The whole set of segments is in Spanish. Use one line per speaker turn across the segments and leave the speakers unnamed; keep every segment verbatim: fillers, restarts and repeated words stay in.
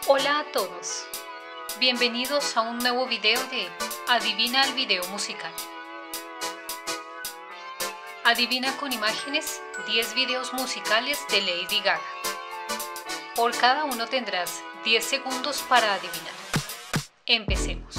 Hola a todos, bienvenidos a un nuevo video de Adivina el video musical. Adivina con imágenes diez videos musicales de Lady Gaga. Por cada uno tendrás diez segundos para adivinar. Empecemos.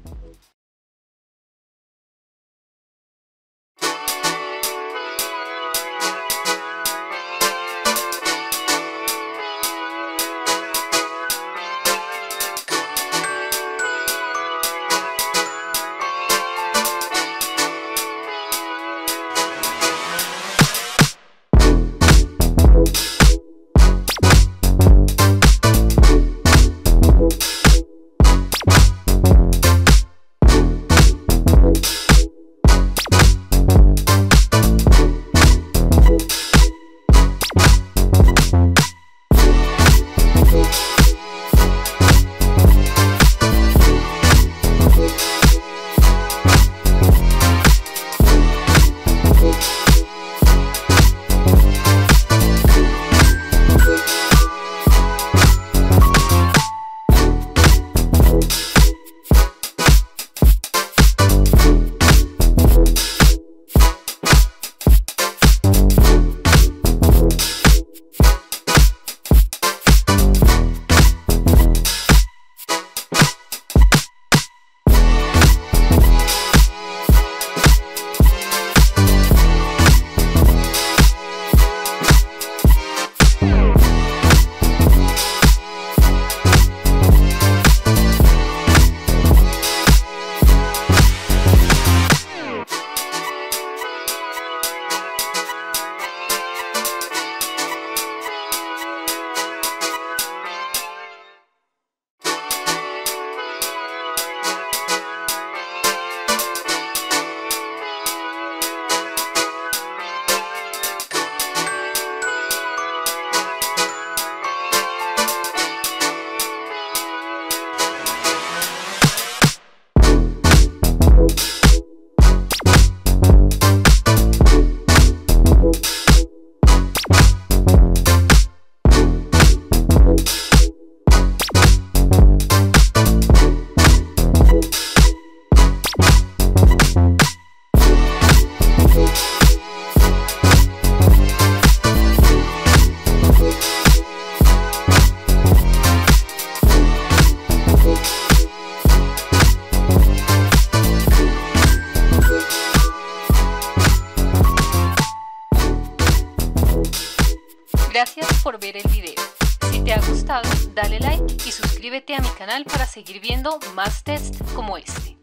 Gracias por ver el video. Si te ha gustado, dale like y suscríbete a mi canal para seguir viendo más tests como este.